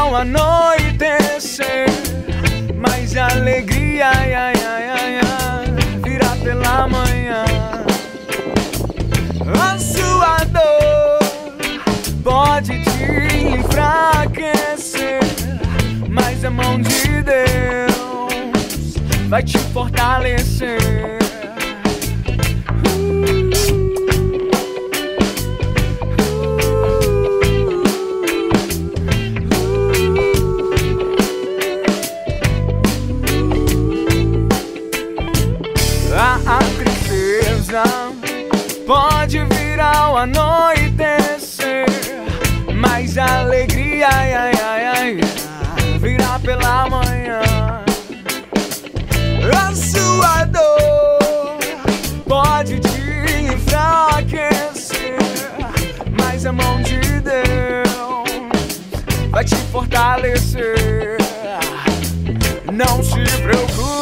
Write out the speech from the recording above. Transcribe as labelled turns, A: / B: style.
A: ao anoitecer, mas a alegria virá pela manhã. A sua dor pode te enfraquecer, mas a mão de Deus vai te fortalecer. A tristeza pode vir ao anoitecer, mas a alegria virá pela manhã. A sua dor pode te enfraquecer, mas a mão de Deus vai te fortalecer. Não se preocupe,